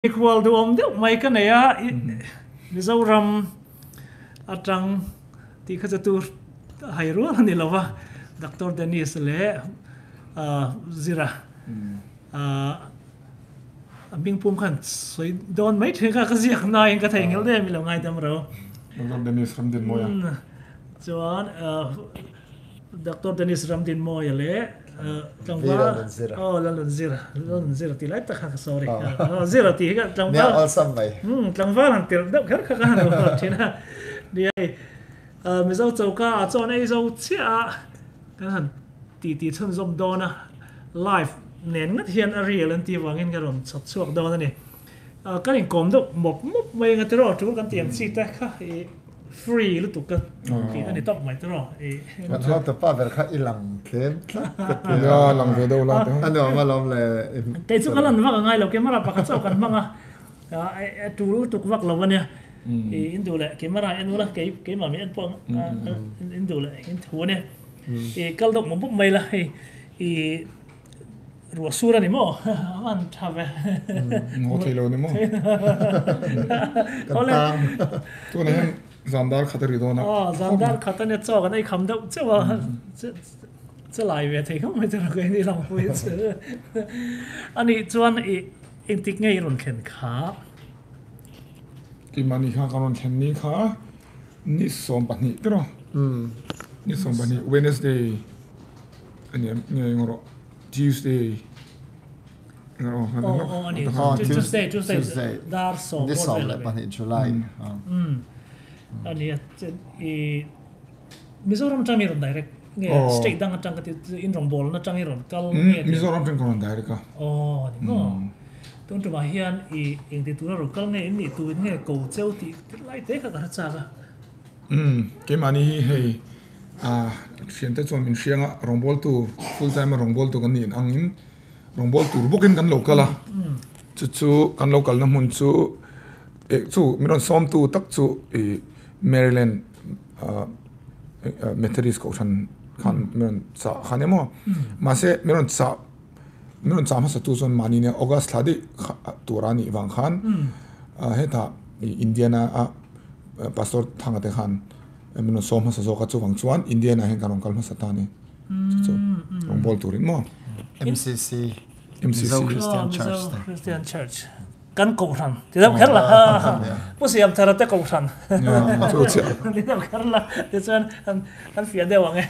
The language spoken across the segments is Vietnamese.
equal to om deuh mai ka nei a Mizoram atang ti kha chatur hairu ani lova Dr.Dennis le zira bing pum khan soi don mai thega ka ziak na in ka thengel de mi lo ngai dam ro Dr.Dennis ramdin moya chuan Dr.Dennis ramdin moya le tlangwa lalnunzira ti lai ta kha sorry zira ti ka tlangwa ne all sam mai tlangwa han tir deuh khar kha kan ro thina ni ai mizo chauka a chon ei zo chia kan han ti chon zom dona live nen ngat hian a real an ti wangin ka rom chot chuak dona ni kan in kom deuh mop mai nga tero tu kan tiam chi ta kha free lu tu ka ti ani top mai tero kan lo to pa ver kha ilang kem ya lang ve do la to ano ma lom le te chu kalan wa ngai lo ke mara pa ka chau kan manga tu tu wak lo wania in du le ke mara en wala ke ma mi en pong in du le in thu ne kal dok mo mai la ruột sura ni mo man thave ngo thelo ni mo ole to ne zandar khatari do na zandar khatane cho kan ai kham deuh chewa che lai ve thei kham mai tera ko ni lang pui che ani chuan in tik ngei ron khen kha ki mani kha karon khen ni kha ni som pani tro ni som pani Wednesday ani ngoro Tuesday Tuesday dar so this all le pani July ani Mizoram chang iron direct state dang chang ka in rong bol na chang iron kal Mizoram chang karon direct ka ni mo ton tu ma hian ing ti tu ro kal nge ni tu nge ko cheu ti lai te ka ka cha ga ke mani hei sian te chon min sianga rongbol tu full time rongbol tu kan ni angin rongbol tu bokin kan local la chu kan local na mun chu chu miron som tu tak chu Maryland Methodist ko than kan miron sa khanemo ma se miron sa ma sa tu zon mani ne August thadi turani wang khan heta Indiana pastor thanga te khan mình xóm mà sao các chú vàng chuan India này hiện còn mà sát này, chú ông bol turin mo MCC Christian Church kan ko ran ti dam khar la pu siam thara te ko ran ti dam khar la ti chuan an fia de wang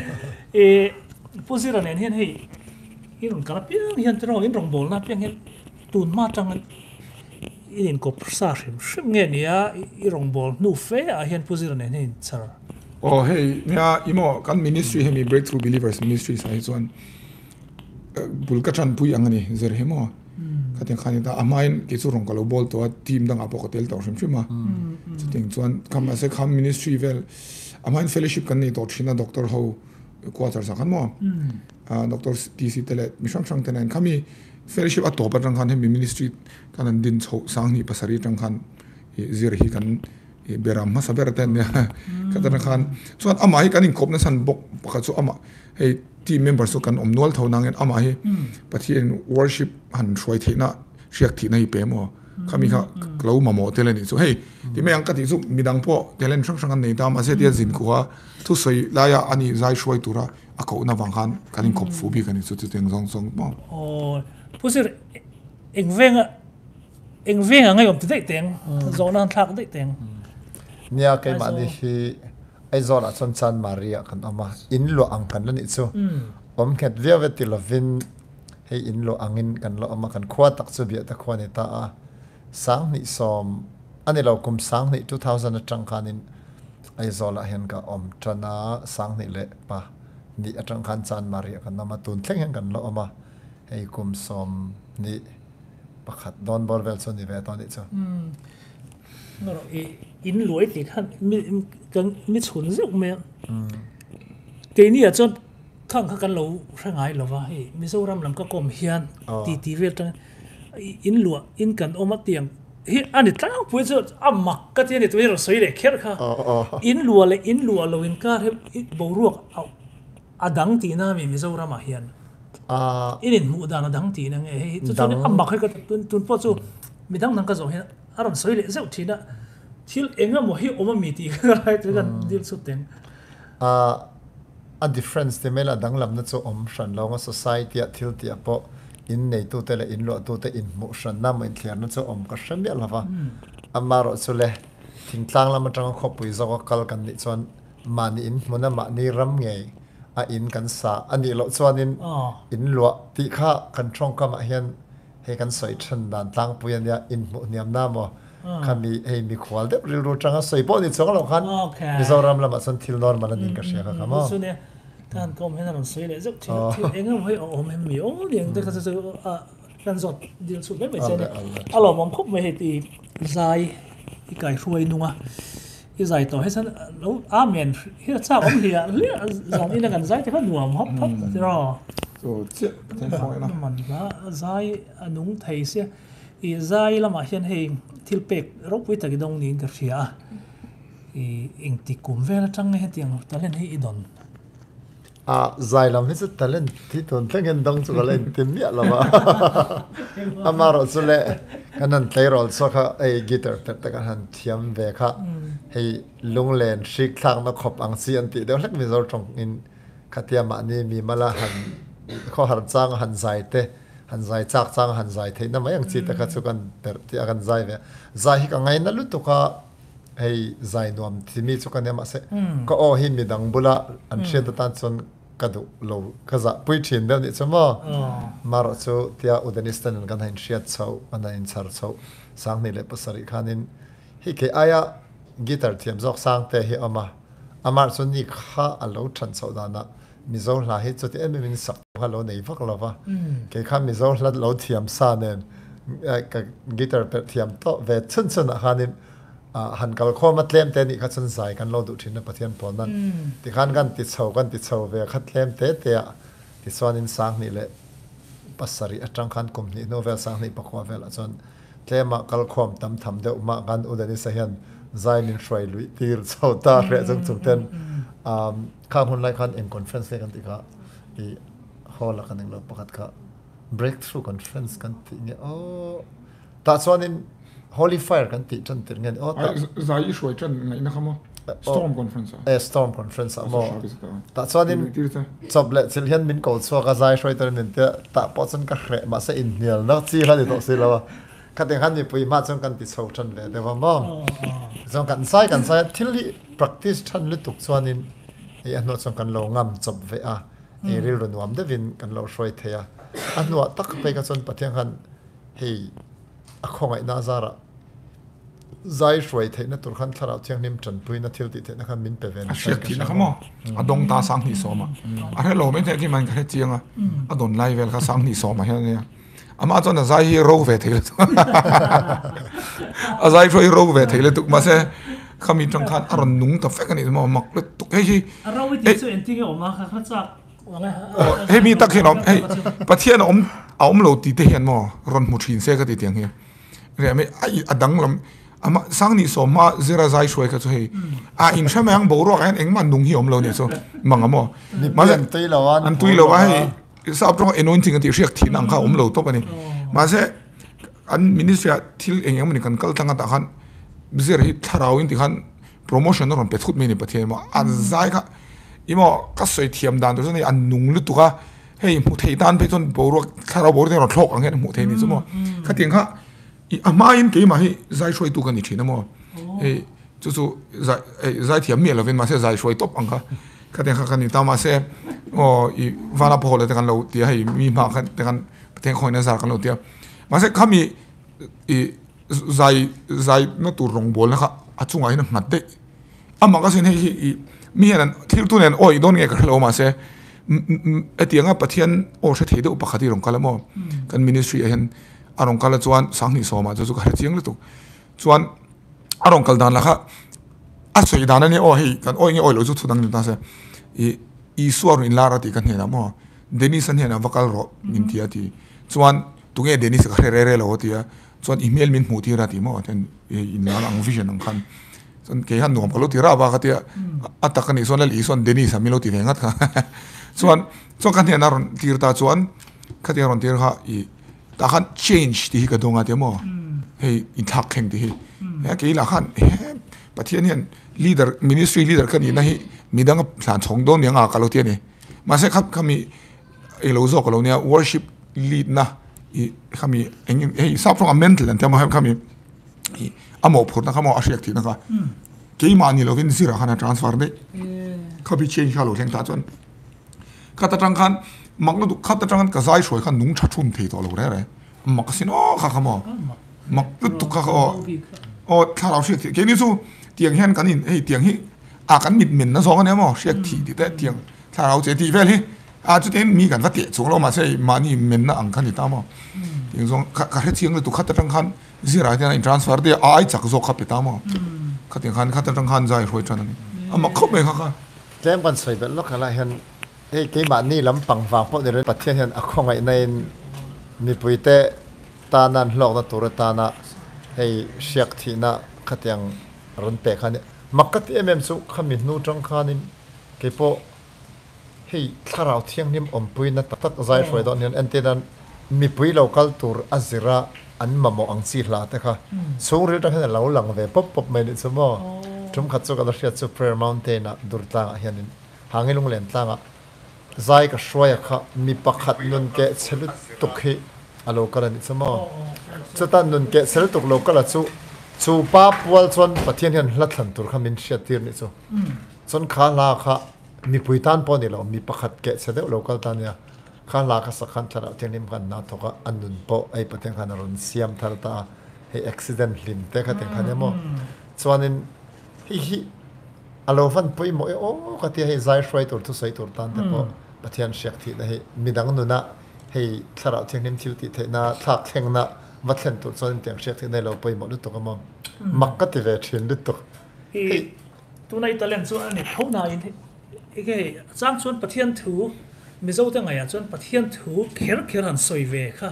pu si ran hian hei in kala piang hian tro in rong bol na piang hian tun ma tang in ko sa shim nge nia I rong bol nu fe a hian position ne hin char hey mia imo kan ministry hemi breakthrough believers ministry sai chuan bulkachan pui angani zer hemo katen khani da amain ke chu rong kalo bol to team dang apo hotel to shim chuting chuan kam ase kham ministry vel amain fellowship kan ni to thina doctor ho quarter sa kan mo doctor TC tele mission sang tenen khami fellowship a to pa rang khan hemi ministry kan din chho sang ni pasari tang khan zir hi kan beram ma saber ten ne katana khan chuan ama hi kanin khop na san bok pakha chu ama hey team members so kan omnol thonang en ama hi pathian worship han throi theina riak thi nei pe mo khami kha klo mamo tele ni chu hey ti me ang ka ti chu midang po telen sang sang an nei ta ma se tia jin khuwa thu soi la ya ani zai shoi tura a ko na wang khan kanin khop fu bi kan chu chu teng zong zong mo pusir engvenga ngai om te teng zona thak te teng nia ke mani hi ai zona chon chan Maria kan ama in lo ang kan ni chu om khet ve ti lovin hei in lo angin kan lo ama kan khwa tak chu bia ta khwa ni ta a sang ni som ani lo kum sang ni 2000 atang khanin ai zola hen ka om trana sang ni le pa ni atang khan chan Maria kan ama tun thleng hen kan lo ama hei kum som ni pakhat don bol vel so ni ve to ni chu ngoro in loi ti khan mi chun zeu me ke ni a chon thang kha kan lo rangai lo wa he Mizoram lam ka kom hian ti vel ta in kan oma tiang hi ani tlang pui chu amak ka ti ni tu ro soi le kher kha in lua lo in ka he bo ruak adang ti na mi Mizoram a hian inin mu dana dang ti nang chu chu am bakhe ka tun po chu mi dang nang ka zo he aron soi le zau thina thil enga mo hi oma mi ti lai tu kan dil su ten a difference te mela dang lam na chu shan lo society a thil ti apo in nei tu te le in lo tu te in mu shan na mai thlian na chu ka shan ya lava amaro chu le thing tlang lam atang kho pui zo kal kan ni chon mani in mona ma ni ram nge a in kan sa ani lo chuan in lo ti kha kan thong ka ma hian he kan soi than dan tlang puyan ya in mu niam na mo kami he mi khwal de ril ro changa soi po ni chong lo khan mizoram lama san thil normal an in ka shia ka ma su ne kan kom he na soi le zau thil enga mo hi om hem mi o liang te ka chu kan zot dil su me se ne alo mom khop me he ti zai i kai ruai nunga i zai to he san lo amen hi cha om hi le zong ina kan zai te ka nuam hop hop ti ro so che ten point na man ba zai anung thei se i zai lama hian hei thil pek ro pui ta ki dong ni ka ria i ing ti kum vel tang he tiang talen hi idon zai lam hi chu talent ti ton tlengen dong chu len tim ya lama amaro chu le kanan tleirol so kha ei guitar te ka han thiam ve kha hei lunglen shik thlang na khop ang si an ti de hlek mi zor tong in khatia ma ni mi mala han kho har chang han zai te han zai chak chang han zai the na mayang chi ta kha chu kan ter ti akan zai ve zai hi ka ngai na lu tu ka hei zai nuam ti mi chu kan ma se ko o hi mi dang bula an she ta tan chon kadu lo kaza pui thin de ni chama maro chu tia udanistan kan hain shiat chau ana in char chau sang ni le pasari khanin hi ke aya guitar thiam jok sang te hi amar chu ni kha alo than chau dana mizo la hi chu ti em min sak halo nei vak lova ke kha mizo la lo thiam sa nen ka guitar pe thiam to ve chun chun hanin han kal kho ma tlem te ni kha chun sai kan lo du thin na pathian pon nan ti khan kan ti chho ve kha tlem te ti swan in sang ni le pasari atang khan kum ni no vel sang ni pakwa vel a chon tlema kal khom tam tham de ma kan udani sa hian zain in shrai lui tir chho ta re jung chung ten kha hun lai khan in conference le kan ti kha i hol kan eng lo pakhat kha breakthrough conference kan ti nge ta swan in Holy Fire kan ti chan tir ngen zai shoi chan ngai na khamo storm conference storm conference mo ta chuanin choble chil hian min ko chwa ka zai shoi tar nin te ta po chan ka hre ma se in nial na chi khani to si lawa khateng han ni pui ma chon kan ti chho chan le de mo zong kan sai thil hi practice than lu tuk chuanin e anno chong kan lo ngam chop ve a e ril ro nuam de vin kan lo shoi theya anwa tak pe ka chon pathian han hei a khongai na zara zai shwai the na tur khan tharau thiang nim chan pui na thil ti the na khan min pe ven shek ti na khamo adong ta sang ni so ma are lo me the ki man kha chianga adon lai vel kha sang ni so ma hian ya ama chon zai hi ro ve the a zai shoi ro ve the le tu ma se khami tang khan aron nung ta fek ani ma mak le tu ke hi arawi ti chu en ti ge oma kha chak he mi tak hinom hey pathian om lo ti te hian mo ron mu thin se ka ti tiang hi re me ai adang lam ama sang ni so ma zira zai shoi ka chu hei in sha mang bo ro kan eng man dung hi om lo ni so manga mo ma an tui lo wa hei sa pro anointing ti riak thin ang kha om lo to pani ma se an ministry thil eng em ni kan kal tanga ta khan zira hi tharau in ti khan promotion ron pe thut me ni pathian ma an zai kha imo ka soi thiam dan to ni an nung lu tu ka hei mu thei dan pe chon bo ro tharau bo ro thlok ang he mu thei ni chu mo kha tiang kha ama in ke ma hi zai shoi tu kan ni thina mo chu zai thiam mi lovin ma se zai shoi top ang kha ka te kha kan ni ta ma se i wala po le te kan lo ti hei mi ma khan te kan te khoi na za kan lo ti ma se khami i zai na tu rong bol na kha achunga in ngat de ama ka sin hei mi han thil tu nen oi don nge ka lo ma se atianga pathian o se thei de upakhati rong kala mo kan ministry hen arong kala chuan sangni soma chu ka chiang lu tu chuan arong kal dan la kha a soi dan ani o hei kan oi nge oi lo chu thudang ni ta se i suar in lara ti kan hena mo Dennis an hena vakal ro min ti ati chuan tunge Dennis ka re lo ti a chuan email min mu ti ra ti mo ten in na ang vision ang khan chuan ke han nom palo ti ra ba ka ti atakani son li son Dennis a milo ti hengat kha chuan kan hena ron tir ta chuan khatia ron tir kha i ta khan change ti ka donga te mo hey in thak kheng ti he ke la khan pathian hian leader ministry leader kan ni na hi midang thlan chong don yang a kalo ti ni ma se khami elo zo kalo nia worship lead na i khami hey sa from a mental and tama khami amo phur na khamo asiak ti na ka ke ma ni lovin zira khana transfer de khabi change halo theng ta chon khata tang khan makna du khata tang ka zai shoi khan nung tha thum thei to lo re mak sin o kha khamo mak tu kha o thalaw shi ke ni chu tiang hian kan in hey tiang hi a kan mit min na song ne mo siak thi ti te tiang thalaw che ti vel hi a chu ten mi kan va te chu lo ma sei ma ni men na ang khan ni ta mo tiang song ka he chiang le tu khata tang khan zira dia in transfer de ai chak zo kha pe ta mo khatiang khan khata tang khan zai roi chan ni ama khop me kha tlem kan soi bel lo khala hian hey ke ma ni lam pang wa po de pathian hian a khong ai nei mi puite ta nan hlok na tur ta na hey siak thi na khatiang ron pe khan makat em su khami nu tang khanin ke po hey tharau thiang nim om pui na tak zai roi don hian antenan mi pui local tur azira an mamo ang chi hla te kha so ri ta hian lo lang ve pop pop mai ni chumo tum khat chu ka ria chu prayer mountain na durta hian hangilung len tlanga zai ka shroya kha mi pakhat nun ke chelut tukhi alo kala ni chumo chutan nun ke chelut tuk lo kala chu pa pual chon pathian hian hlathan tur khamin shiatir ni chu chon kha la kha mi puitan po ni lo mi pakhat ke chede lo kal ta nia kha la ka sakhan thara tenim kan na thoka anun po ai pathian khan ron siam thar ta he accident lim te kha ten khan emo chuanin hi alo van pui mo o ka ti he zai shrai tur tu sai tur tan te po pathian shiak thi na he midang nu na hei thara thengnim thil ti the na thak theng na vatlen tur chon tiang shiak thi nei lo pui mo lu to ka mo makka ti ve thin lu to hi tu nai talent chu ani thona in he chang chuan pathian thu mizo te ngai chuan pathian thu kher han soi ve kha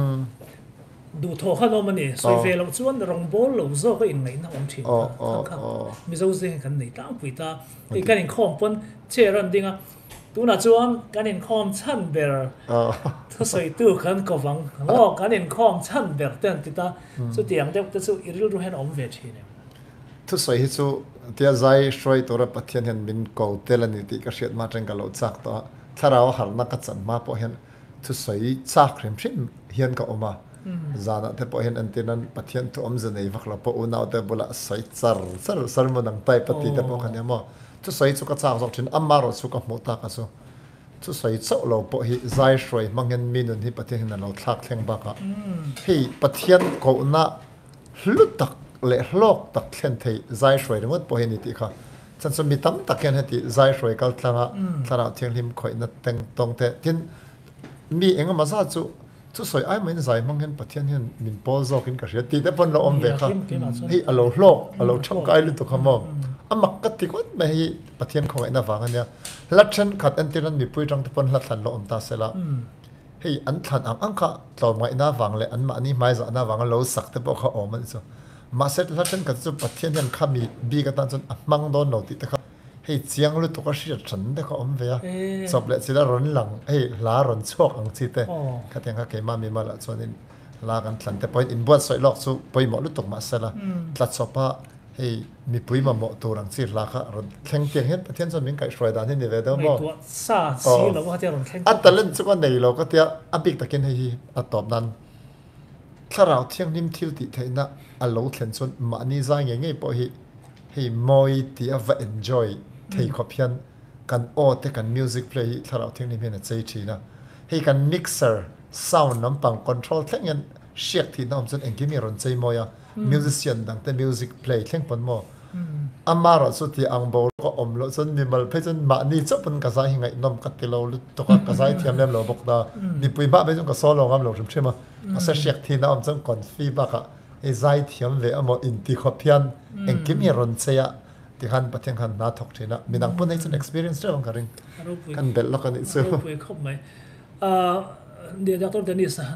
du tho kha lo mani soi ve lo chuan rong bol lo zo ka in nei na om thin kha mizo se kan nei ta pui ta e kan in khom pon che ran dinga tu na chuan kan in khom chan ber tho soi tu kan ko wang ngo kan in khom chan ber ten ti ta chu tiang deuh te chu iril ru hen om ve thi ne thu soi hi chu tia zai shroi tora pathian hen min ko telani ti ka hriat ma teng ka lo chak to tharao har na ka chan ma po hen thu soi chak rem hrim hian ka oma zana te po hen antinan pathian tu om zanei vakla po una te bula sai sar mo nang tai pati te po khan mo thu soi chu ka chak jok thin amaro chu ka mo ta ka so thu soi chau lo po hi zai shroi mangen minun hi pathian hen lo thak thleng ba ka hi pathian ko na hlutak le hlok tak thlen thei zai shroi remot po hen ti kha chan so mi tam taken heti zai shroi kal thlanga thara thiang lim khoi na teng tong te tin mi enga ma za chu soi ai main zai mang hen pathian hen min pol zo kin ka ria ti te pon lo om ve kha hi alo hlok alo cham kai lu to khamo amak ka ti kot me hi pathian khoi na wanga nia lachan khat an tiran mi pui tang te pon hlat than lo om ta sela hei an than ang kha tlo mai na wang le an ma ni mai za na wang lo sak te po kha om an so ma set lachan ka chu pathian hen khami bi ka tan chon amang don no ti te kha hei chiang lu to ka ria chan de kha om ve ya sob le chila ron lang hei la ron chok ang chi te ka teng ka ke ma mi ma la chonin la kan thlan te point in buat soi lok chu poi mo lu tok ma sela tlat sopa hei mi pui ma mo to rang chi la kha ron thleng tiang hen pathian chon min kai shroi dan ni ve do mo sa si lo ha te ron thleng atalen chu ko nei lo ka tia abik takin hei a top nan tharau thiang nim thil ti theina a lo thlen chon ma ni za nge nge po hi hei moi ti ava enjoy thei khopian kan o te kan music play hi tharau thiang nim hen a chei thina hei kan mixer sound nam pang control thengen shiak thi nam chon engimi ron chei moya musician dang te music play thleng pon mo amaro chu ti ang bo ko om lo chon mi mal phe chon ma ni chapun ka za hi ngai nom ka ti lo lu to ka zai thiam lem lo bok da ni pui ba be chon ka solo ngam lo thim thima asa shiak thi na om chon kon fi ba ka e zai thiam ve amo in ti khopian engimi ron cheya ti han pathian han na thok thina minang pun nei experience rong ka ring kan bel lo kan chu pui khop mai dia Dr.Dennis han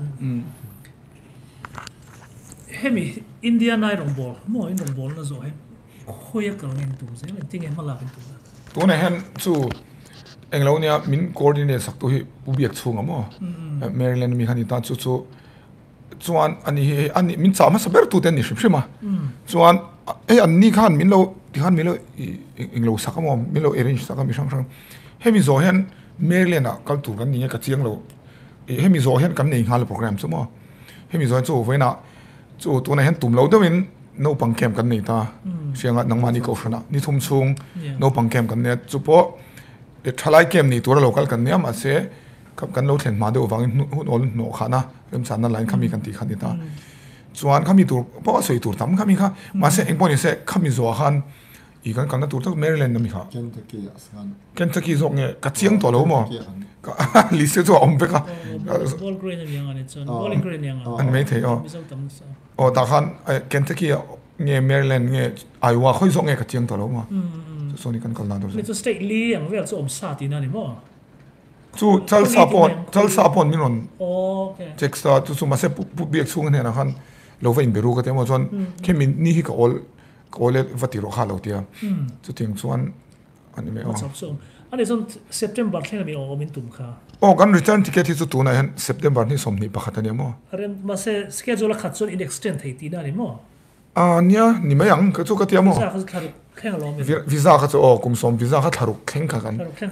hemi India nai rong bol mo in rong bol na zo he khoya ka ngin tu se le ting ma la bin tu tu na hen chu englo nia min coordinate sak tu hi ubiak chunga mo Maryland mi khani ta chu chuan ani min chama saber tu ten ni shim ma chuan an ni khan min lo ti khan min lo inglo sakamo min lo arrange sakam sang sang hemi zo hian Maryland kal tur kan ni ka chiang lo hemi zo hian kan nei hal program chumo hemi zo chu voina chu tu na hen tum lo dawin no pangkem kan nei ta sianga nangmani ko shana ni thum chung no pangkem kan ne chu po e thalai kem ni tur local kan ne ma se kap kan lo thlen ma de wang hun ol no khana rem chan na line khami kan ti khan ta chuan khami tur po soi tur tam khami kha ma se eng poni se khami zo khan i kan na tur tak Maryland na mi kha Kentucky zo nge ka chiang to lo mo ka li se zo om pe ka ball green yang ani chon bowling green yang an me the o ta khan Kentucky nge Maryland nge Iowa khoi zo nge ka chiang to lo mo so ni kan kal na do ni to state li yang vel chu om sa ti na ni mo chu chal sapon min on okay texta chu ma se pu biak chung ne na khan lo vein beru ka te mo chon kemin ni hi ka all vati ro khalo tia chu ting chuan ani me ani son September thlenga mi o min tum kha kan return ticket hi chu tu na hen September ni somni pakhat ani mo aren ma se schedule khat chon in extend thei ti na ni mo ania ni me yang ka chu ka tia mo khenga lo mi visa ka chu kum som visa ka tharuk kheng ka kan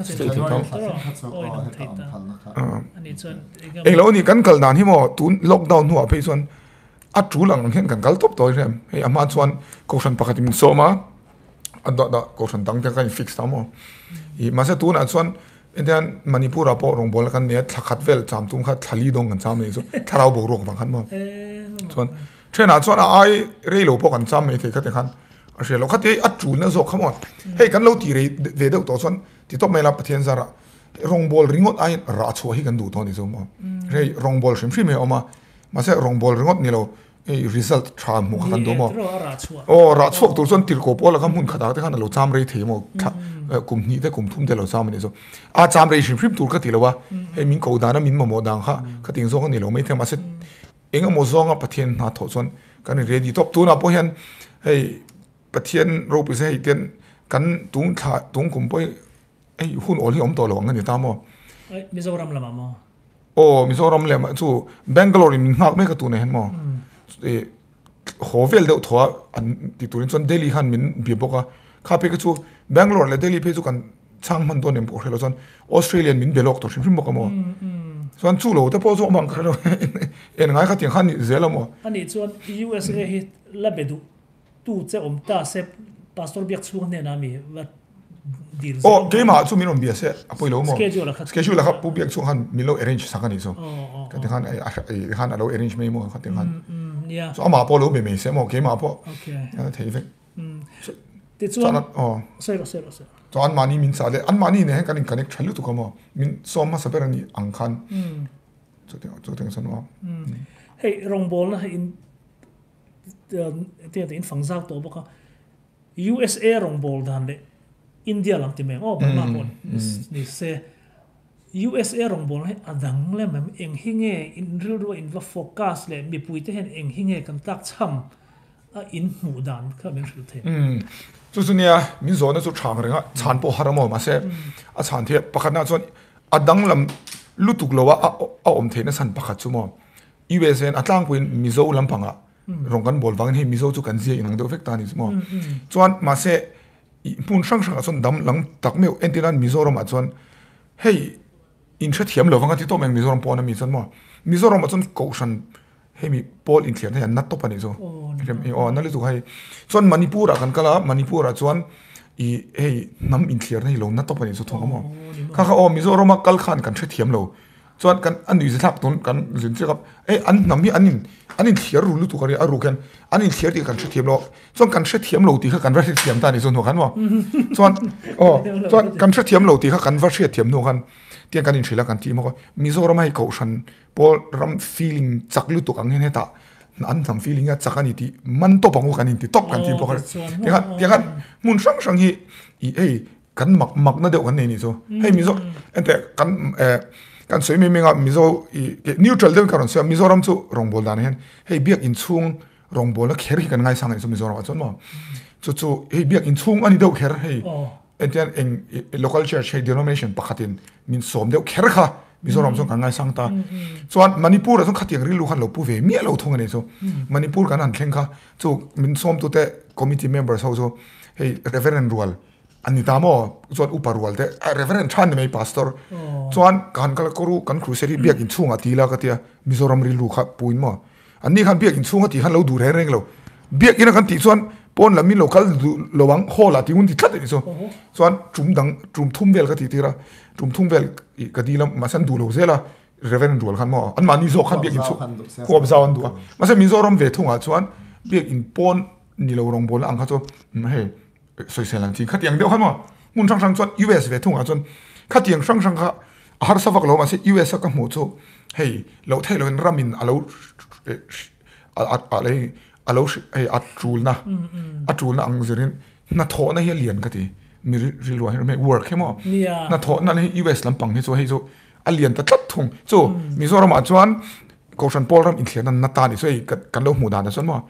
ani chon eng lo ni kan kal dan hi mo tu lockdown huwa pe chon a chu lang hen kan kal top toy rem he ama chuan caution pakhat min soma da caution dang te kan fix ta mo I ma se tu na chuan indian Manipur apo rong bol kan ne thakhat vel cham tum kha thali dong kan cham ni chu tharau bo rok bang khan mo chuan thena chuan ai re lo po kan cham me the kha te khan a she lo kha te a chu na zo khamo hei kan lo ti re ve do to chuan ti top me la pathian zara rong bol ringot ai ra chu hi kan du to ni zo mo re rong bol shim shim me oma ma se rong bol ringot ni lo result tha mu khan do mo ra chu tur chuan tir ko pol ka mun khata te khan lo cham re the mo kum ni te kum thum te lo cham ni zo a cham re shim shim tur ka ti lo wa he min ko da na min mo dang kha ka ting zo ni lo me the ma se enga mo zonga pathian na tho chuan kan ready top tu na po hian hei pathian ro pi se ten kan tung kum poi ei hun ol hi om to lo ngani ta mo Mizoram lama mo Mizoram le ma chu Bangalore min ngak me ka tu ne hen mo hovel de thwa an ti turin chon Delhi han min bi boka kha pe ka chu Bangalore le Delhi pe chu kan chang man don em po khelo chon Australian min belok to shim boka mo chuan chu lo te po zo mang khalo en ngai kha ti khan zela mo ani chuan USA hi la bedu tu che om ta se pastor biak chung ne na mi wat deal ke ma chu min on bia se apoi lo mo schedule kha pu biak chung han min lo arrange sakani so ka te khan ai han alo arrange me mo kha te khan so ama po lo me se mo ke ma po okay thei ve ti chuan sei to an mani min sa le an mani ne kan connect thalu tu kamo min so ma saber ani ang khan chu te san mo hey rong bol na in te in phang zak to boka USA rong bol dan le India lam ti me ba ma pon ni se USA rong bol he adang le mem eng hinge in ru in va focus le mi pui te hen eng hinge kan tak cham a in mu dan kha men ru the chu nia min zo na chu thang renga chan po haramo ma se a chan the pakhat na chon adang lam lutuk lowa a om the na san pakhat chu mo USA atlang puin mizo lampanga rong kan bol wang he mizo chu kan zia inang do vek ta ni mo chuan ma se pun sang sang chon dam lang tak me entilan mizoram a chon hey in that hiam lo wanga ti to meng mizoram pon mi chon mo mizoram a chon caution he mi pol in thian han nat to pani zo na le tu hai chon Manipur a kan kala Manipur a chuan I hey nam in thiar nei lo nat to pani zo thong mo kha mizoram a kal khan kan that hiam lo chuan kan an ni zak ton kan zin che kap an nam mi anin thiar ru lu tu kari a ru kan anin thiar ti kan that hiam lo chuan kan that hiam lo ti kha kan va that hiam ta ni zo no kan mo chuan kan that hiam lo ti kha kan va that hiam no kan tian kan in thila kan ti mo mizoram ai caution pol ram feeling chaklu tu kan he ta an tham feeling a chakani ti man to pangu kan in ti top kan ti po kan mun sang hi ei kan mak na de kan nei ni so hei mizo ente kan soi me menga mizo neutral de kan so mizoram chu rongbol dan hen hei biak in chung rongbol la kher kan ngai sang so mizoram chon mo chu hei biak in chung ani do kher hei entian eng local church hei denomination pakhatin min som de kher kha Mizoram so kan ngai sang ta chuan Manipur so khatiang ri lu khan lo pu ve mi lo thong ani so Manipur kan an thleng kha chu min som tu te committee members ho so hey reverend rual ani ta mo chuan upar rual te reverend chan mai pastor chuan kan kal koru kan crusade biak in chunga ti la ka tia Mizoram ri lu kha puin mo ani khan biak in chunga ti han lo dur reng lo biak ina kan ti chuan pon la mi local lowang hola ti un ti thlat ni so chuan chum thum vel ka ti tira chum thum vel ka di lam ma san du lo zela reverend rual khan mo an mani zo khan biak in chu ko ba zawan du ma se Mizoram ve thunga chuan biak in pon ni lo rong bol ang kha chu he social ti khatiang deuh khan mo mun sang sang chuan US ve thunga chuan khatiang sang sang kha har savak lo ma se US ka mu chu hei lo thelo in ramin alo alo hey atrulna ang zirin na tho na hi lian ka ti mi ri lo her me work hemo na tho na hi US lampang hi so hei so alian ta tlat thung so Mizoram a chuan Koshan Polram in thlen na ta ni so kan lo mu da na son mo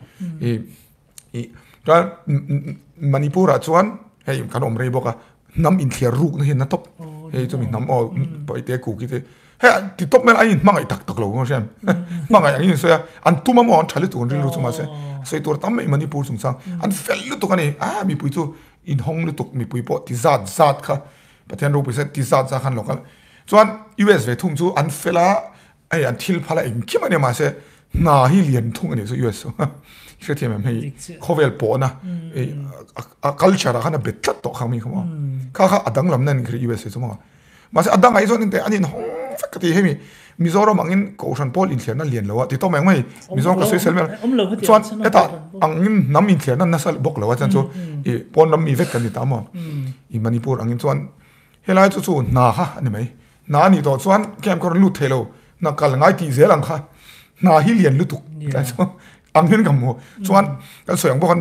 ra Manipur a chuan hei kan om rei boka nam in thler ruk na hi na top hei chu mi nam o pai te ku ki te he ti top men ai mangai tak tak lo ngo sian mangai ang in so ya an tuma mo an thale tu ri lu chu ma se so tur tam mai Manipur sung sang an fel lu tu kani mi pui chu in hong lu tuk mi pui po ti zat kha pathian ro pui se ti zat za khan lokal chuan US ve thung chu an fela ai an thil phala in kim ani ma se na hi lian thung ani so US so se thiam hei khovel po na a culture khana betlat to khami khamo kha adang lam nan kri US so ma se adang ai zo nin te anin hong fakati hemi Mizoram angin Koshan Pol in thlerna lian lo ti to meng mai Mizoram ka social mel chuan eta angin nam in thlerna nasal bok lo chan chu pon nam mi vek kan ni ta mo i Manipur angin chuan helai chu na ha ani mai na ni to chuan kem kor lu thelo na kal ngai ti zelang kha na hi lian lu tu ta chu angin kam mo chuan kan soyang bokan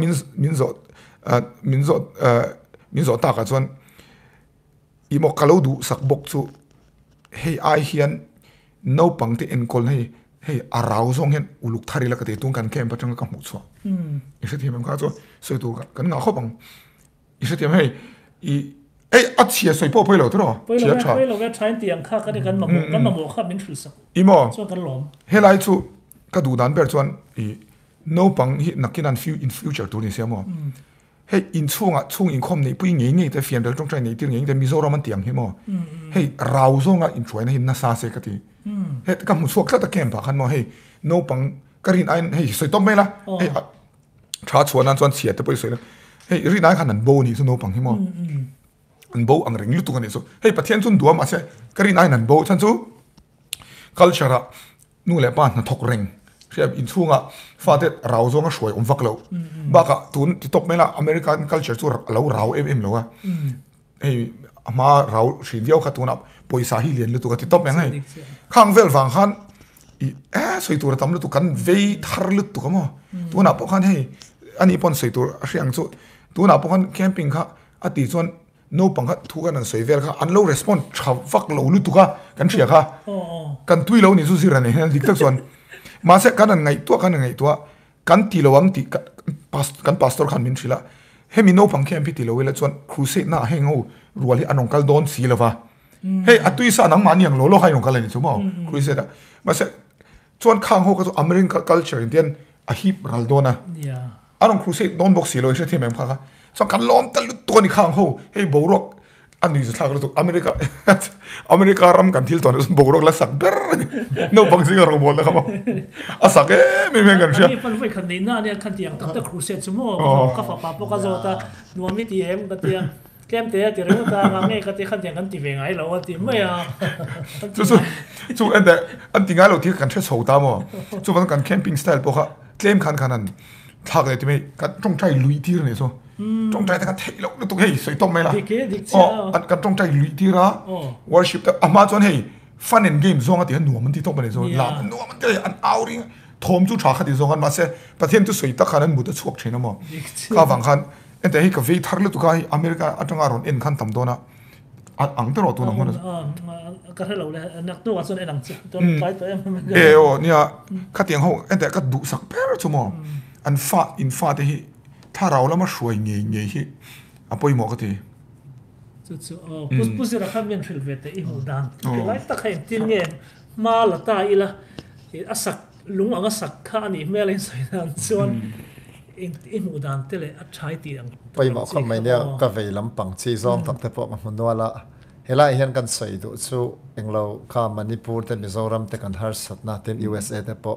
min zo ta ka chuan i mo kalau du sak bok chu hei ai hian no pangte en kol hei arau zong hen uluk thari la ka te tung kan kem patang ka mu chu se thiam ka chu soi tu kan nga khopang se thiam hei a chia soi po poi lo tro chia cha poi lo ga chain tiang kha ka de kan ma mo kha min thul sa imo so kan lom helai chu ka du dan ber chuan no pang hi nakinan in future tu ni se mo hei in chung in khom nei pui nge te fian del tong chai nei tir nge te Mizoram an tiang hi mo hei rau zonga in chuai na hin na sa se ka ti he ka mu suak ta kem pa khan mo hei no pang karin ain hei soi tom mela hei tha chuan an chuan chia te poi soi na hei ri nai khan an bo ni so no pang hi mo an bo ang reng lu tu kan so hei pathian chun duam a se karin ain an bo chan chu culture nu le pa na thok reng siap in chunga fate rau zonga shoi vak lo baka tun ti top mela American culture chu lo rau em lo wa hei ama rau shi viau kha tuna poisa hi lian lu tu ka ti top meng hai khang vel wang khan soi tur tam lu tu kan vei thar lu tu ka mo tuna po khan hei ani pon soi tur riang chu tuna po khan camping kha ati chuan no pang kha thu kan an soi vel kha an lo respond thaw vak lo lu tu ka kan thia kha kan tui lo ni su sira ne dik tak chuan ma se kan an ngai tua kan ti lowang ti kan pastor khan min thila hemi no pang khem pi ti lo wela chuan crusade na heng ho rual hi anong kal don si lova hey atui sa nang mani ang lo hai nong kal ni chumo crusade ma se chuan khang ho ka American culture indian a hip raldona anong crusade don box si lo se themem kha so kan lom tal tu ni khang ho hey borok ani sa thak tu America ram kan thil ton borok la sak ber no bang sing ro bol la khamo asak me kan sia ni pan vai khan nei na ne khan tiang tak ta crusade chumo ka fa pa po ka zo ta nuam mi ti em ka tiang kem te ti ru ta nga nge ka ti khan tiang kan ti ve ngai lo ti mai chu and an ti ngai lo ti kan the chho ta mo chu ban kan camping style po kha claim khan an thak le ti me ka tong chai lui ti ne so tong chai ta ka thei lo tu hei soi tom mai la an kan tong chai lui ti ra worship ta ama chon hei fun and game zong ati nuam ti top ne so la nuam te an outing thom chu tha kha ti zong an ma se pathian tu soi ta khan an mu ta chok thina mo ka wang khan ente hei ka vei thar lu tu ka America atanga ron en khan tam dona ang tero tu na mo ka hello le nak tu wa son enang chi to kai to em nia ka tiang ho ente ka du sak per chu mo an fa te hi tha raw lama shoi nge hi apoi mo ka ti จุดผู้สื่อข่าวเป็นฟิลเวตอีหูดันหลายตะเคียนที่เนี่ยมาละตายละอาศักลุงอังสักข้านี่แม่เล่นสายดันส่วนอีหูดันเตเลยอัดใช้ตีดังไปหมอคนไม่เนี่ยก็ไปลำปังชีซองตักแต่พอมันนัวละเฮล่าเห็นกันใส่ดูสู้เองเราข้ามมณิปูร์เต็มมิโซรัมเต็กันฮาร์สัตนาเต็ม USA แต่พอ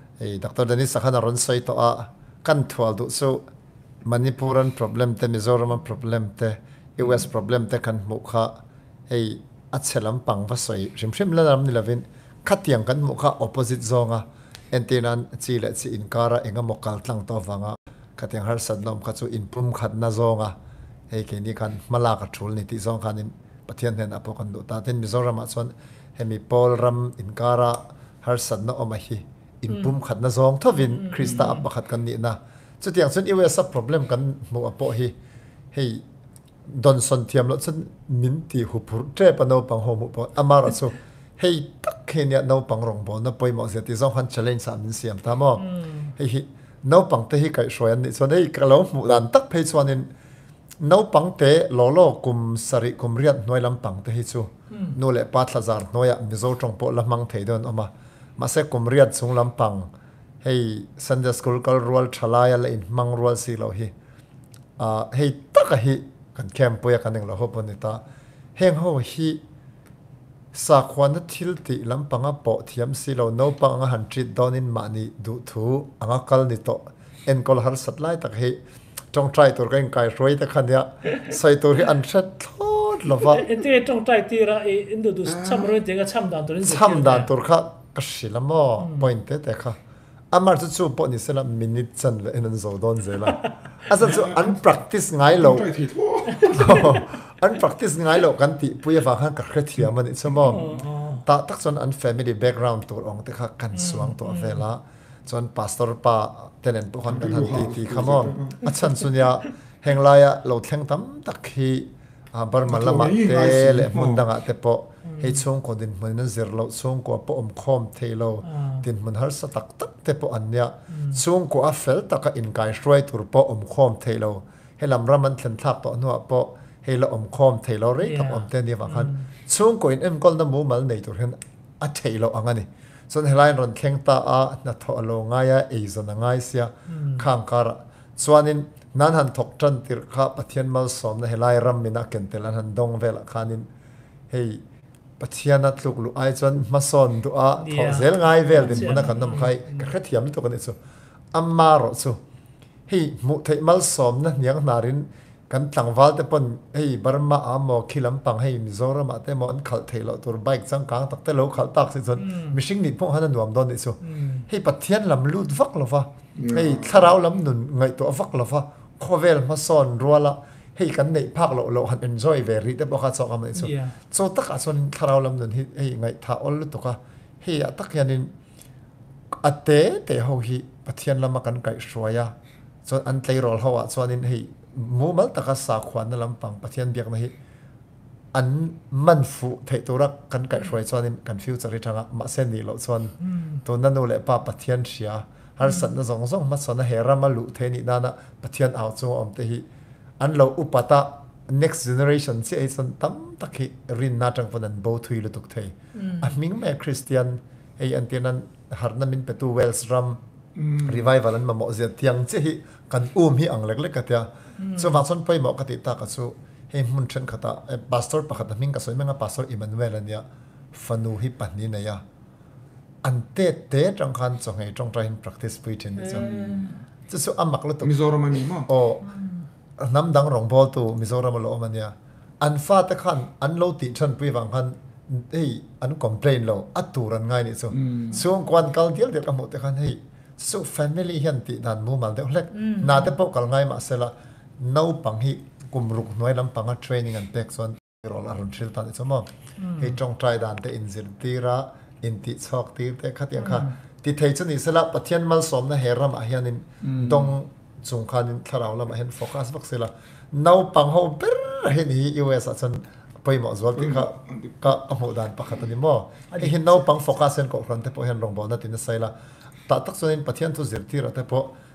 Dr. Dennis สักขนาดรอนใส่ตัวกันทัวร์ดูสู้มณิปูรัน problem เต็มมิโซรัม problem เต็ม US problem เต็กันมุขะอัดเสลำปังภาษาชิมแล้วนำนี่ละวินขัดยังกันมุขะ opposite ซองเอ็นตีนันจีเลจีอินการะเองก็มกลตั้งตัวฟังขัดยังฮาร์สัตนอมขัดสู้อินปุ่มขัดน่าซองเฮ้ยแค่นี้กันมาลากระชุลนี่ที่ซองกันนี่ปะเทียนเห็นอพอกันดูตาเต็มมิโซรัมส่วนเฮมิปอลรัมอินการะฮาร์สัตนอมฮีอินปุ่มขัดน่าซองทวินคริสต์อับขัดกันนี่นะจุดอย่างส่วน US problem กันมุอพอฮีเฮ้ยดอนสันเทียมแล้วฉันมินตีหุบเจ็บปนเอาปังหัวมุปอามารัสโซเฮ้ยตักเฮียเนี่ยเอาปังรองบอลน่ะไปหมอเสียที่สองคัน challenge สามมินเสียมตามอ่ะเฮ้ยเอาปังเตะให้ไก่สวยอันนี้ส่วนเฮ้ยกระโหลกหมู่ด่านตักเพย์ส่วนนี้เอาปังเตะล้อล้อกุมสริกุมเรียดน้อยลำปังเตะให้ชูนู่นแหละปัตลาซาร์น้อยมิโซจงโปละมังเทเดินออกมาเสกกุมเรียดสูงลำปังเฮ้ยซันเดสกุลกัลรัวชลายอะไรมังรัวสีเหล่าเฮ้ยตักเฮ้ยกันแคมป์ไปกันหนึ่งเราพบวันนี้ตาเฮงเขาฮีสักวันนั้นทิลติลำปังอ่ะปะเทียมสิเราโนปังอ่ะหันจิตดอนินมานี่ดูถูอ่างกัลนี่โตเอ็นกอลฮาร์สัตไลตักเฮจงใจตัวเก่งไก่รวยแต่คันเนี้ยใส่ตัวที่อันเช็ดทอดละวะเอ็นที่จงใจตีระอินดูช่ำรวยเด็กช่ำด่านตัวนี้ช่ำด่านตัวข้ากสิละมั่วพอยน์แต่ค่ะอามาจู่ๆปนี่เสร็จละมินิทจันเลยนั่นโซดอนเสร็จละอาจจะอัน practice ง่ายเราอัน practice ง่ายเรากันติปุยฟังข้างกับเครียดมันนี่สมองแต่ตักส่วนอัน family background ตัวองแต่ค่ะกันสว่างตัวเวลาส่วน pastor ป้าเต็นพวกคนกันทันทีขมองอาจารย์สุญญาแห่งลายเราแข่งตั้มตักฮีบาร์มันละมาเตะมุนดังแต่พอให้ช่วงก่อนดินมันนั่นเสียเราช่วงก่อนพอคอมเทโลดินมันหาสตักแต่พออันเนี้ยช่วงก่อนเฟลตักอินกายช่วยตัวพอคอมเทโลให้ลำรำมันเข็นทักต่อหนัวพอให้เราคอมเทโลเรกับเทนเดียบกันช่วงก่อนเอ็มก็น้ำมูมันในตัวเห็นอัดเทโลอันนี้ส่วนเฮลัยรอนแข่งตานัทอโลง่ายเอซอนง่ายเสียข้างการส่วนนี้นั้นหันถกจันติร์ข้าปะเทียนมาสอมนะเฮลัยรำมินักเก็นเตลันหันดงเวลขานินเฮ้ยปะเทียนนัดลูกลูกไอจนมาสอนดูถอเซลง่ายเวลดินมันนักน้ำใครก็แค่เทียมตัวกันนี่สุอัมมาร์สุเฮ้ยมุทัยมาสอมนะยังนารินกันต่างวัลแต่ปนเฮ้ยบาร์มาอามอคิลัมปังเฮ้ยมิโซรามาแต่มอนขัลเทลตัวไบค์จังกลางตักแต่เราขัลตักสิจนมิชิงนิดพวกฮันนันวมดอนนี่สุเฮ้ยปะเทียนลำลูดฟักละฟะเฮ้ยถ้าเราลำนุนไงตัวฟักละฟะโคเวลมาสอนรัวละเฮ้ยกันในภาคเราหัน enjoy very แต่บอกว่าสองคำนี้สุโซตักส่วนถ้าเราลำนุนเฮ้ยไงถ้าอลลุตัวก็เฮ้ยตักยันนินอัตเตเขาฮีปะเทียนลำมากันไก่สวยส่วนอันเตยรอลเขาส่วนนี้เฮ้ยมูมัลตะกัสสาขวัญนั่นลำปังปะเทียนเบียกนะฮิอันมันฟูเทตัวรักกันไก่ช่วยส่วนนี้กันฟิวจะริจังมาเส้นนี้เราส่วนตัวนั้นนู่นแหละป้าปะเทียนเสียฮาร์สันนั่นสองมาส่วนนั้นเฮรามาลุเทนี่นั่นนะปะเทียนเอาจงอมเตหิอันเราอุปตะ next generation ที่ไอ้ส่วนตั้มตะกี้รินน่าจังพนันโบทุยลุตุกเทอันมิงแม่คริสเตียนไอ้อันที่นั้นฮาร์นัมินเป็นตัวเวลส์รัมrevival นั้นมาเหมาะเสียเตียงที่กันฮิอังเล็กๆกันเดียส่วนบางส่วนไปเหมาะกับติดตากับสู้เฮ้ยมุนเชนขตาพาสตอร์ปะขตามิงกับส่วนแม่งพาสตอร์อิมมานูเอลเนี่ยฟันูฮิปันนี่เนี่ยอันเตะจังคันส่งให้จงใจให้ practice preaching นี่จะสู้อามักลุตุมิโซรามันมีมั้งโอ้น้ำดังรองบอลตัวมิโซรามันโลมันเนี่ยอันฟาตะขันอันโลติชันไปฟังคันเฮ้ยอัน complain เราอัดตูรันง่ายนี่ส่วนกวนกัลเดียลเด็กกับหมดแต่คันเฮ้ยสู้ family เห็นติดันมูมันเด็กเล็กน่าจะพบกันง่ายมาเสร็จละน้าปังฮิกุมรุกน้อยลำปังก็ training กันเด็กส่วนรอลารุนชิลตันสมองให้จงใจดันแต่อินซิลตีระอินติชอกตีแต่ขัดยังค่ะติเทชนิสละปะเทียนมัลสมนะเฮรัมอาเฮียนินดงสงครามทาราวละมาเห็นโฟกัสบักเสละน้าปังเขาเปรเห็นฮียูเอสจนไปหมอสวัสดิ์ก็อโมดันปะขัดนี่มั่วไอ้เห็นน้าปังโฟกัสเห็นก็ครั้งแต่พอเห็นรองบอลนั่นตินใส่ละตัดตักส่วนปะเทียนทุจิรตีระแต่พอ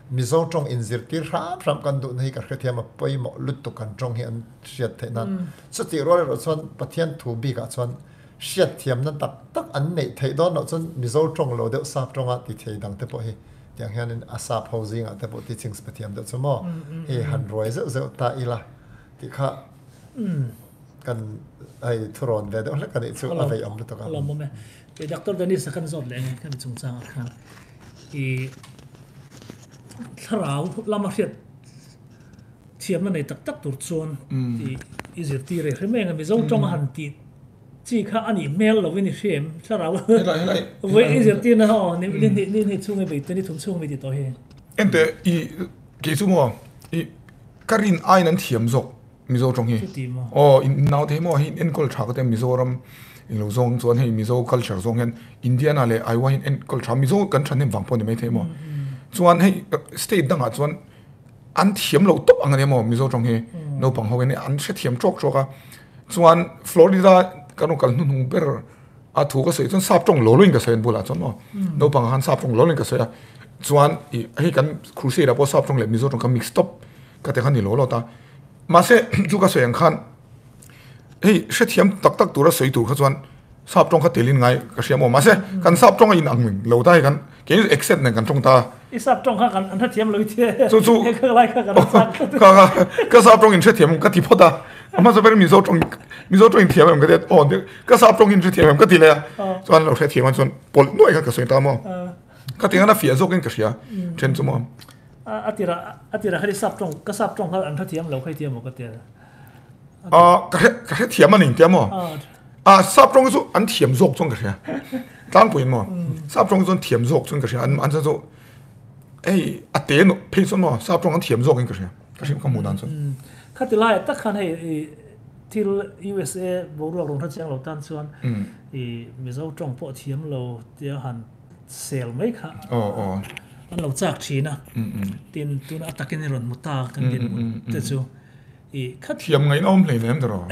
mizo trong inzir tir ram kan du nei ka khethia ma poi mo lut to kan trong hi an siat the nan so ti ro ro chon pathian thu bi ka chon siat thiam nan tak an nei thei don no chon mizo trong lo de sap trong a ti thei dang te po hi yang hian in asap housing a te po ti things pathiam de chomo he han roi zo ta ila ti kha kan ai thuron ve de la kan chu a vei om to ka lo mo me ke Dr.Dennis kan zot le kan chung chang khan i tharau lama riat thiam na nei tak tur chon ti izir ti re khmeng mi zo tong han ti chi kha ani mail lo win shem tharau we izir ti na ho ni chung e be ti ni thum chung me ti to he ente i ke chu mo i karin ai nan thiam zok mizo trong hi in now the mo hi en kol tha ka te mizoram in lo zong chuan hei mizo culture zong hen indiana le I wa en kol tha mizo kan than nem wang pon ni mai the mo chuan hei state danga chuan an thiam lo top angani mo mizo trong hi no pang ho ne an se thiam chok choka chuan Florida kanu kal nu ber a thu ka sei chuan sap trong lo loin ka sen bula chuan mo no pang han sap trong lo loin ka se chuan i hei kan crusade a po sap trong le mizo trong ka mix top ka te khan ni lo ta mà sẽ chú cái sợi khăn, hey sẽ thiam tak tura sợi tu khát chuan sáp trong khát telin ngay cái sợi mà sẽ kan sáp trong in ang mình lâu tay kan cái accept này kan trong ta sáp trong khát kan anh thiam lâu thế chú cái lại khát kan cái sáp trong in sẽ thiam cái tipo ta mà sẽ phải mizo trong in thiam em cái đấy cái sáp trong in sẽ thiam em cái tile chuan lâu sẽ thiam chuan pol nuôi cái sợi ta mo cái tiếng nó phía dốc cái sợi trên chú mo atira khari sap trong kha an thiam lo khai thiam mo ka te cái thiam anh in thiam mo sap trong cái an thiam dốc trong cái sợi tang puin mo sap trong cái thiam dốc trong cái sợi an cho ấy tế nó phê số mo sap trong an thiam dốc cái sợi không muốn ăn cho khát ti lai tak khan hei til USA bo ro rong tha chang lo tan chuan mizo trong po thiam lo te han sel mai kha an lo chak thina tin tuna takin ron muta kan din te chu khat thiam ngai nom hle nem dro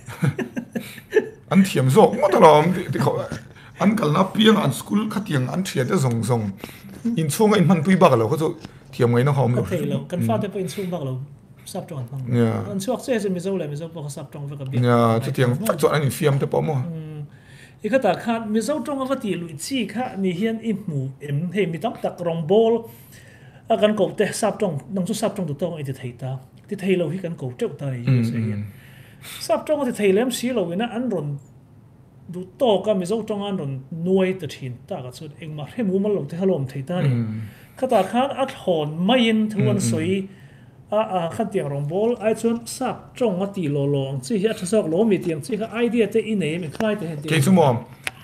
an thiam zok mo ta lom ti kho an kal na piang an school khatiang an thia te zong in chunga in man pui ba lo kho chu thiam ngai na hom lo kan fa te po in chung ba lo sap tong phang an chuak se se mi zo po sap tong va ka bi chu tiang tak chu an in fiam te po mo ikata khat mi zo tong avati lui chi kha ni hian I mu em he mi tam tak rong bol a kan ko te sap tong nang chu sap tong tu tong I ti thei ta ti thei lo hi kan ko teu ta ni se hian sap tong ti thei lem si lo ina an ron du to ka mi zo tong an ron nuai ta thin ta ka chu eng ma he mu mal lo te halom thei ta ni khata khan at hon mai in thuan soi khát tiếng rong bol ai chun sap trong ngati lo long chi hi athasok lo mi tiang chi kha idea te in nei mi khai te hen ke chu mom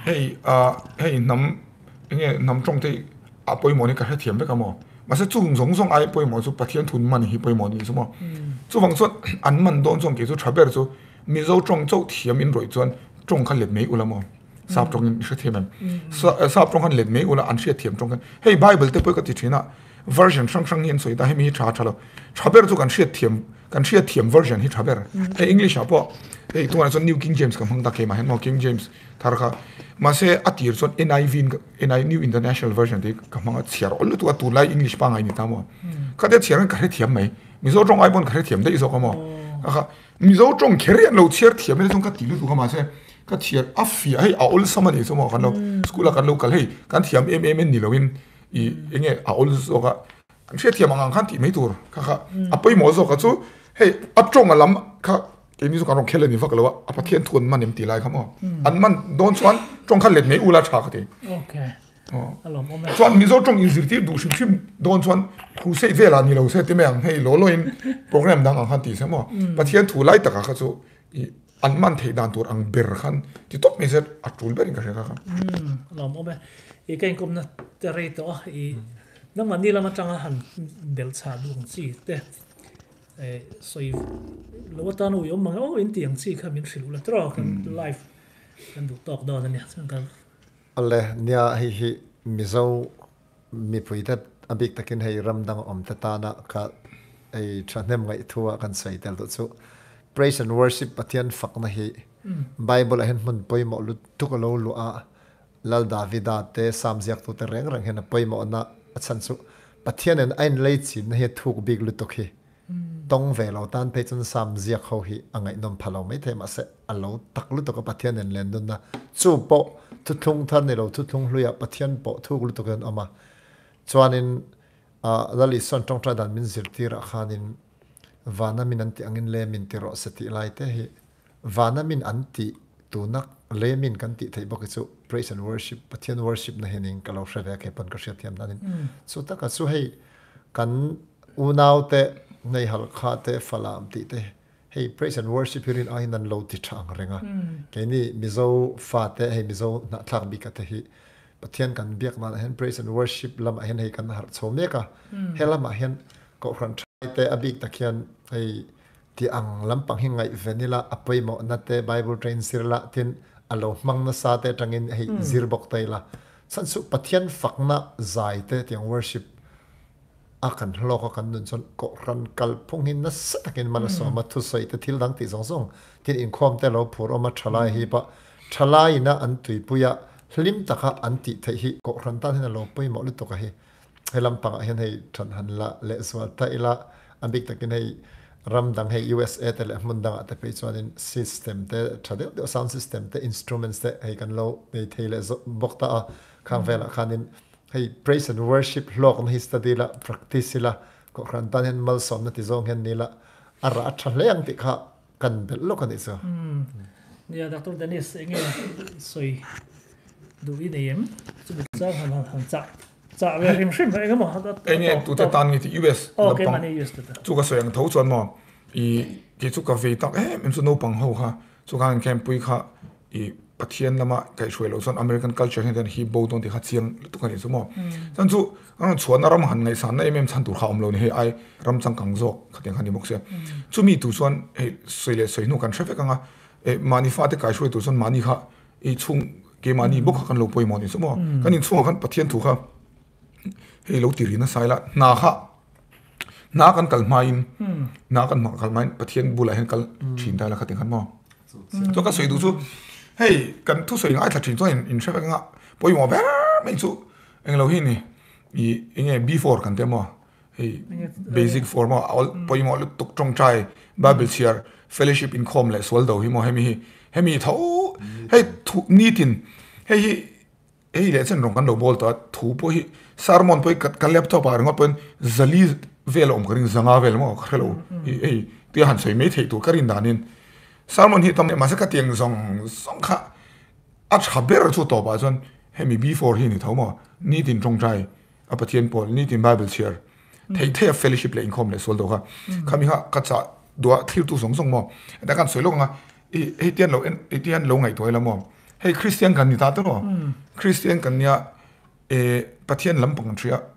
hey nam trong te apoi mo ni ka thiam be ka mo ma se chung zong ai poi mo chu pathian thun man hi poi mo ni chu mo chu wang chuan an man don chong ke chu thaber chu mi zo trong chau thiam in roi chuan trong khan let mei ulamo sap trong in she thiam sap trong khan let mei ula an she thiam trong kan hey bible te poi ka ti thina version sang yen soi da he mi cha lo chaber chu kan she thiam version hi chaber hey english apo hey tu an new king james ka hang da ke ma hen no king james thar kha ma se atir chon NIV new international version de ka hang a chiar ol tu lai english pa ngai ni ta mo ka de chiar ka he thiam mai mi zo trong ai bon ka he thiam de iso ka mo kha mi zo trong khere lo chiar thiam le ka ti lu tu ka ma se ka chiar afia hey a ol samani so mo kan lo school kan lo kal hey kan thiam ni lo in I enge a ol zo ka an she thiam ang khan ti mai tur kha apoi mo zo ka chu hey up trong alam kha ke mi zo ka ro khele ni vakalo a pathian thun man em ti lai khamo an man don chuan trong khan let me ula tha ka te okay alom om chuan mi zo trong izir ti du shim don chuan khu sei vela ni lo se te me ang hey lo in program dang ang khan ti se mo pathian thu lai ta ka chu an man thei dan tur ang ber khan ti top me se a tul berin ka se ka alom om I kain kom na te rei to nang man ni lama changa han del cha dung chi te soi lo ta no yom mang in tiang chi kha min thrilu la tro kan live kan du tok do na sang kan alle nia hi mizo mi puidat abik takin hei ramdang om tatana ka ei thnem ngai thua kan sai tel to chu praise and worship pathian fakna hi bible hen mun poimo lu tukalo lu a lal davida te samziak tu te reng hen poimo na achan chu pathian en ein lei chin he thuk big lu to khi tong ve lo tan pe chun sam zia kho hi angai nom phalo mai the ma se alo tak lu to ka pathian en len dun na chu po thu thung than ne lo thu thung hluya pathian po thuk lu to kan ama chuanin dali son tong tra dan min zir tira khanin vana min anti angin le min tiro sati lai te hi vana min anti tunak le min kan ti thei bok chu praise and worship pathian worship na hening kalo shave ke pan ka shet thiam danin so ta ka chu hei kan unau te nei hal kha te falam ti te hey praise and worship hirin a hinan lo ti thang renga ke ni mizo fa te hey mizo na thak bi ka te hi pathian kan biak na hen praise and worship lam a hen hey kan har chome ka helam a hen ko khan thai te abik takhian hey ti ang lampang hingai vanilla apoi mo na te bible train sirla tin alo mang na sa te tangin hey zirbok taila san su pathian fakna zai te tiang worship akan loko kan nun son ko ran kal phung hin na satakin mana so ma thu sai te thil dang ti zong zong tin in khom te lo phur oma thalai hi pa thalai na an tui puya hlim taka an ti thei hi ko ran tan hin lo pui mo lu to ka hi helam pang hian hei than han la le swal ta ila ambik takin hei ram dang hei USA te le mun dang ate pe chuanin system te thade de sound system te instruments te hei kan lo me thele bokta a khang vela khanin hey praise and worship lok na study la practice la ko khan tan hen mal som na ti zong hen ni la ara thleng ti kha kan bel lo kan iso ya Dr.Dennis enge soi du i dem chu bi cha han cha ve rim shim enge mo enge tu ta tan ni ti US okay mani US ta chu ka soyang tho chuan mo i ke chu ka ve tak em chu no pang ho ha chu kan kem pui kha i pathian lama kai shwe lo son American culture hen den hi bo don ti kha chiang tu kan iso mo chan chu an chuan aram han ngai san na em chan tu kha om lo ni he ai ram chang kang zo khateng hani mok se chu mi tu chuan he soile soi nu kan traffic anga e mani fa te kai shwe tu son mani kha e chung ke mani bok kan lo poi mo ni so mo kan in chu kan pathian tu kha he lo ti ri na sai la na kha na kan kal main na kan ma kal main pathian bula hen kal thin da la khateng han mo to ka soi du chu hey kan thu soi ngai thin cho in traffic nga poi mo ba mai chu eng lo hi ni i enge before kan te mo hey basic form all poi mo lu tuk trong chai bible share fellowship in com le swal do hi mo hemi tho hey thu ni tin hey le chen rong kan lo bol ta thu po hi sermon poi kan laptop ar ngot pen zali vel om karing zanga vel mo khelo hey ti han soi me thei tu karin danin sermon hi tam ma sa ka tiang zong kha a chaber chu to ba chon hemi before hi ni tho mo ni tin trong chai a pathian pol ni tin bible share thei fellowship le income le sol do kha khami ha ka cha dua thil tu song mo da kan soi lo nga e tian lo ngai toila mo hey christian kan ni ta to no christian kan nia e pathian lampang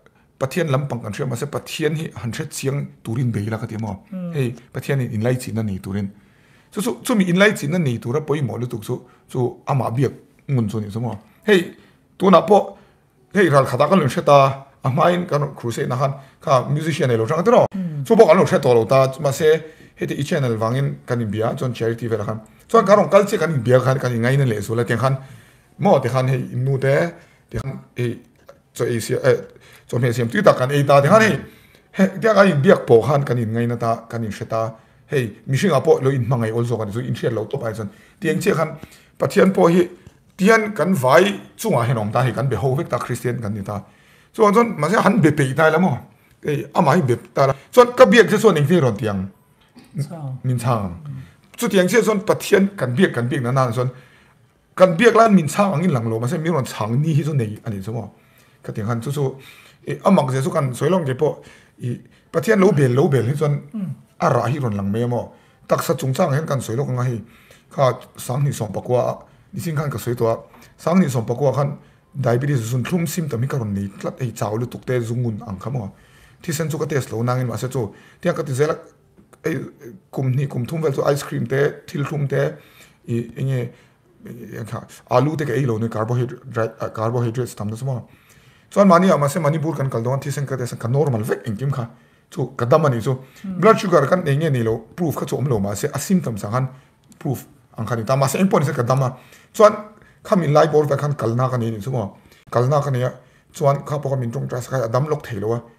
kan thria ma se pathian hi 100 chiang turin beila ka ti mo hey pathian in lai chi na ni turin chu mi in lai chi na ni tura poi mo lu tu chu ama biak ngun chu ni so mo hey tu na po hey ral khata kan lu sheta amain kan crusade na han ka musician elo jang tro chu bo kan lu she to lo ta ma se he te channel wangin kan bia chon charity vera kan chon karong kalche kan bia kan ngai na le so la ken khan mo te khan he nu te khan e cho asia cho me siam tu ta kan e ta te khan he te ka biak po khan kan ngai na ta kan sheta hey mishing apo lo in mangai also kan so in share lo to pai chon tiang che khan pathian po hi tian kan vai chunga henom ta hi kan be ho vek ta christian kan ni ta chon ma se han be pe ta la mo ei amai be ta la chon ka biak se so ning ti ron tiang min chang chu tiang che chon pathian kan biak na na chon kan biak lan min chang angin lang lo ma se mi ron chang ni hi so nei ani so mo ka tiang han chu e amak se so kan soilong ge po i pathian lo bel hi chon ara hi ron lang me mo taksa chungchang hen kan soilok nga hi kha sang ni som pakwa ni sing khan ka soi to sang ni som pakwa khan diabetes sun thum sim tam hi ka ron nei tlat ei chaw lu tukte zungun ang khamo thi sen chu ka test lo nangin ma se chu tia ka ti zela ei kum thum vel chu ice cream te thil thum te i enge kha alu te ka ei lo ne carbohydrates tam da smo chon mani ama se manipur kan kal don thi sen ka te san ka normal vek engkim kha chu kadamani chu blood sugar kan nge ni lo proof kha chom lo ma se asim tam sangan proof ang khani ta ma se impon se kadama chuan khamin lai bor va khan kalna kan ni chu mo kalna kan ya chuan kha po min tong tras kha adam lok thelo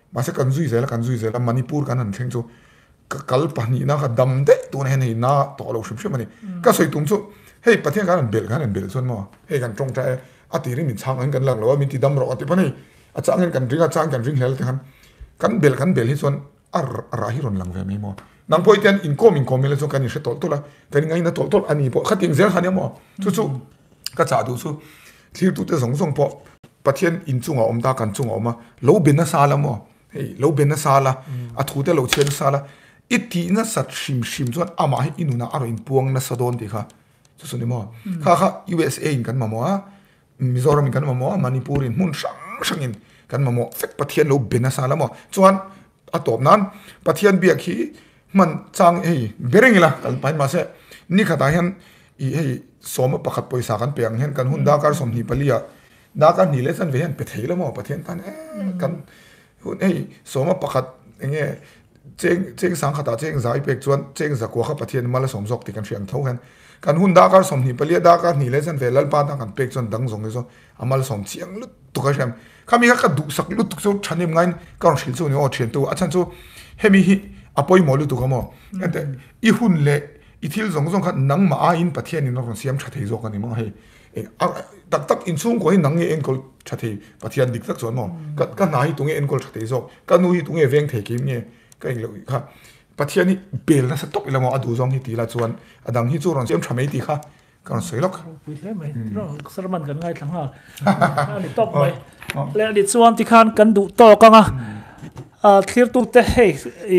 mà sẽ cần duy thế là Manipur cái hành trình cho cái pani na cái đầm đấy tụi này này na tổ lâu xíu mà này cái sợi tung cho hey bắt thiên cái hành bel xuân mà hey cái trong trái à tí mình sang anh cái lần rồi mình tí đâm rồi tí pani à sang anh cái ring hell cái bel hết xuân à rahi ron lang về mấy mà nang poi ten income lên cho cái này sẽ tổ là cái này na tổ anh ấy bộ khát tiếng dễ khát nhá mà chú cái trả đủ chú thiếu tụi tôi giống bộ bắt thiên in chung ông ta cần chung ông mà lâu bên nó xa lắm mà hey lâu bên nó xa là à thu tới lâu trên xa là ít tí nó sạch sim cho à mà inu na aro in buông na sadon thì kha chú này mà kha USA in kan mà Mizoram in kan mà Manipur in mun sang in kan mà phép bắt thiên lâu bên nó xa lắm mà chuan à top nan bắt thiên bia khi man chang hey bereng la kan pai ma se ni khata hian I hey soma pakhat poisa kan peang hian kan hun dakar som ni palia dakar ni lesan ve hian pe theila mo pathian tan kan hun hey soma pakhat enge cheng sang khata cheng zai pek chuan cheng zakwa kha pathian mala som zok ti kan riang tho han kan hun dakar som ni palia dakar ni lesan ve lal pa ta kan pek chuan dang zong so amal som chiang lut tu ka jam khami ka du sak lut tu so thanem ngain kan shil chu ni o thian tu achan chu hemi hi apoi mo lu tu ka mo ante I hun le ithil zong khat nang ma a in pathian in ron siam thathei zo kan ni mo hei tak in chung ko hi nang e enkol thathei pathian dik tak chon mo ka na hi tunge enkol thathei zo ka nu hi tunge veng thei kim nge ka ing lo kha pathian ni bel na sa tok ila mo adu zong hi ti la chuan adang hi chu ron siam thamei ti kha kan soilok pui le mai ro sarman kan ngai thang ha ni top mai le ni chuan ti khan kan du to ka nga clear tu te hei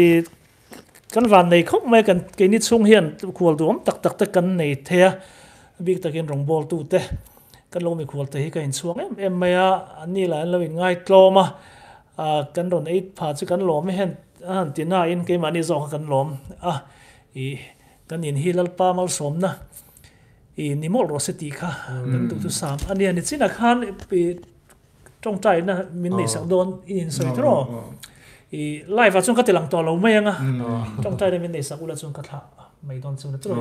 kan van nei khop mai kan ke ni chung hian khwal duam tak kan nei thea big takin rong bol tu te kan lo mi khwal te hi ka in chuang em mai a ani la lo in ngai tloma kan ron ei pha chu kan lom hen an tina in ke mani zo kan lom I kan in hilal pa mal som na I nimol ro se ti kha kan tu tu sam ani ani china khan pi trong tai na min nei sak don in soi tro I live chung ka tilang to lo mai anga trong tai min nei sak ula chung ka tha mai don chung na tro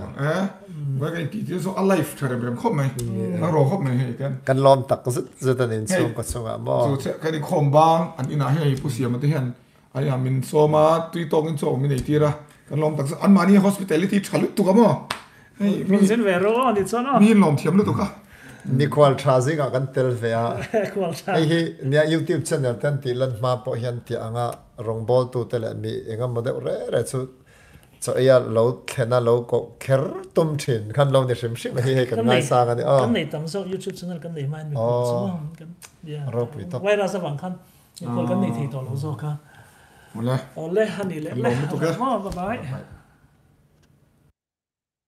wa cái ti ti so alive thare bem khop mai na ro khop mai he kan lom tak zu ta nin chung ko chung mo so cái ni khom bang an ina he pu siam te hian ai min soma tui tong in so min nei tira kan lom tak an mani hospitality chalut tu ka mo min sen ve ro ani chona mi lom thiam lu tu ka ni kwal trazi ga kan tel ve a kwal cha ai hi nia YouTube channel tan ti lan ma po hian ti anga rong bol tu tel mi enga mode re chu so ya lo khena lo ko kher tum thin khan lo ne sim sim hi kan ngai sa ga ni kan nei tam so YouTube channel kan nei man mi so kan ya ro pi to vai ra sa bang khan ni ko kan nei thi to lo zo ka ole ole hani le le bye bye